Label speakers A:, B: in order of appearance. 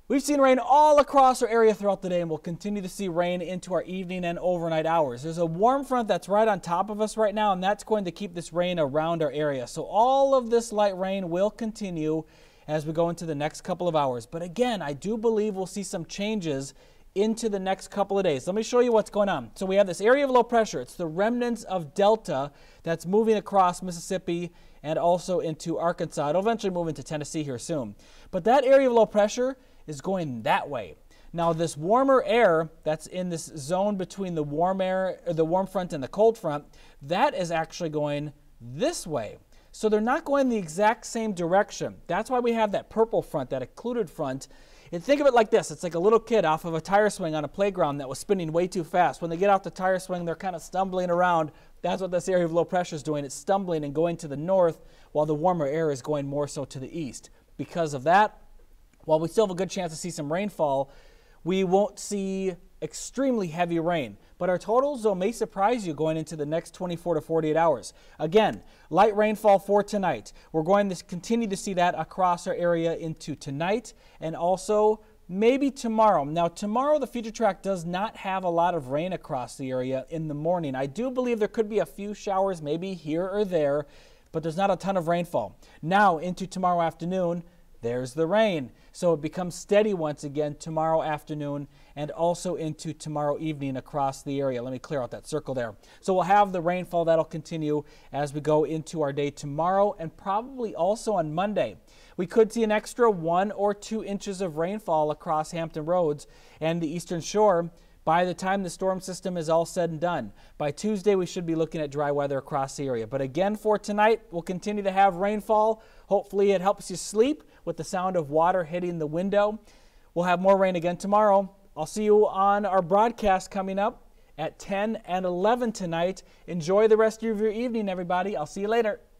A: We've seen rain all across our area throughout the day, and we'll continue to see rain into our evening and overnight hours. There's a warm front that's right on top of us right now, and that's going to keep this rain around our area. So all of this light rain will continue as we go into the next couple of hours. But again, I do believe we'll see some changes into the next couple of days. Let me show you what's going on. So we have this area of low pressure. It's the remnants of Delta that's moving across Mississippi and also into Arkansas. It'll eventually move into Tennessee here soon. But that area of low pressure is going that way. Now this warmer air that's in this zone between the warm air, or the warm front and the cold front, that is actually going this way. So they're not going the exact same direction. That's why we have that purple front, that occluded front. And think of it like this. It's like a little kid off of a tire swing on a playground that was spinning way too fast. When they get off the tire swing, they're kind of stumbling around. That's what this area of low pressure is doing. It's stumbling and going to the north while the warmer air is going more so to the east. Because of that, while we still have a good chance to see some rainfall, we won't see extremely heavy rain. But our totals, though, may surprise you going into the next 24 to 48 hours. Again, light rainfall for tonight. We're going to continue to see that across our area into tonight and also maybe tomorrow. Now, tomorrow, the future track does not have a lot of rain across the area in the morning. I do believe there could be a few showers maybe here or there, but there's not a ton of rainfall. Now, into tomorrow afternoon, there's the rain. So it becomes steady once again tomorrow afternoon and also into tomorrow evening across the area. Let me clear out that circle there. So we'll have the rainfall that'll continue as we go into our day tomorrow and probably also on Monday. We could see an extra 1 or 2 inches of rainfall across Hampton Roads and the Eastern Shore by the time the storm system is all said and done. By Tuesday, we should be looking at dry weather across the area. But again, for tonight, we'll continue to have rainfall. Hopefully it helps you sleep with the sound of water hitting the window. We'll have more rain again tomorrow. I'll see you on our broadcast coming up at 10 and 11 tonight. Enjoy the rest of your evening, everybody. I'll see you later.